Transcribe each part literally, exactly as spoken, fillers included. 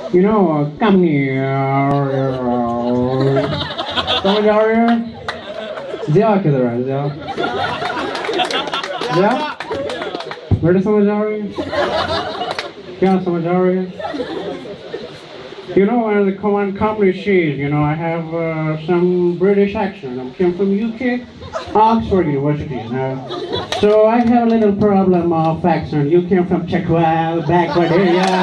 You know, come here. समझ आ रही है? ज़िया किधर है ज़िया? ज़िया? मेरे समझ आ रही है? क्या समझ आ रही है? You know, when the command company says, you know, I have uh, some British accent. I came from U K, Oxford University, you know. So I have a little problem of accent. You came from Czechia, backward area.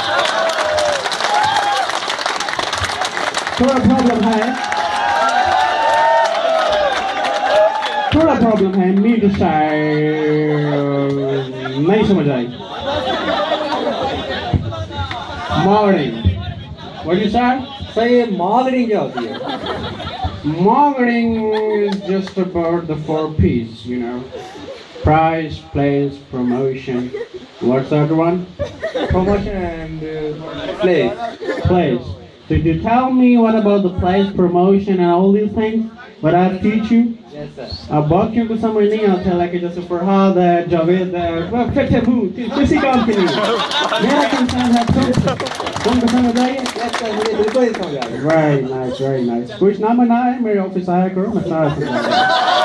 थोड़ा problem है थोड़ा problem है meet style नहीं समझ आई morning what you sir सही morning क्या होती है morning is just about the four P's, you know, price, place, promotion. What's the other one? promotion and uh, place Place. So you tell me what about the place, promotion, and all these things? What I teach you? yes sir अब बाकियों को समझ नहीं आता like जैसे फरहाद है, जावेद है, वह फिटे मुँह किसी काम के नहीं। मेरा कंसर्न है तुम तुमको समझ आई है? yes sir मुझे बिल्कुल ही समझ आ गया Very nice, very nice. कुछ ना मना है मेरे ऑफिस आया करो मैं सारा समझाऊंगा।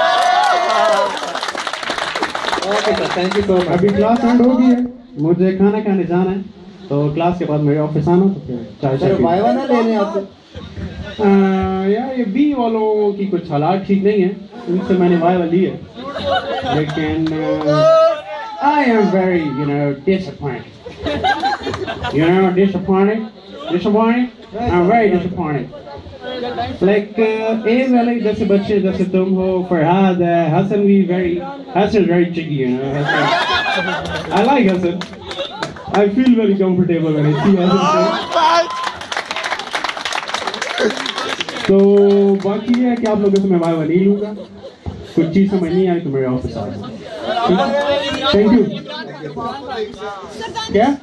Okay sir thank you so much अभी क्लास एंड हो गई है, मुझे खाना खाने जाना है, तो क्लास के बाद मेरे ऑफिस आना तो फिर चाय सर चाय वाई वाला लेने आपसे यार ये बी वालों की कुछ हालात ठीक नहीं है, उनसे मैंने वाई वाली ली है, लेकिन I am very you know disappointed you know disappointed disappointed I am very disappointed like a वाले जैसे बच्चे जैसे तुम हो, फरहाद है, हसन भी very Hasan very cheeky you know I like Hasan I feel very comfortable when I see Hasan. तो बाकी है कि आप लोगों से मैं वाई नहीं लूँगा, कुछ चीज़ समझ नहीं आई तो मेरे ऑफिस आ जाओ। Thank you. क्या?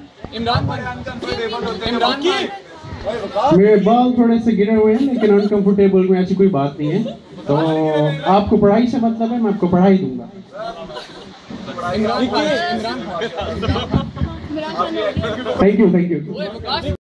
मेरे बाल थोड़े से गिरे हुए हैं लेकिन अनकंफर्टेबल में ऐसी कोई बात नहीं है, तो आपको पढ़ाई से मतलब है, मैं आपको पढ़ाई दूंगा। Thank you, thank you.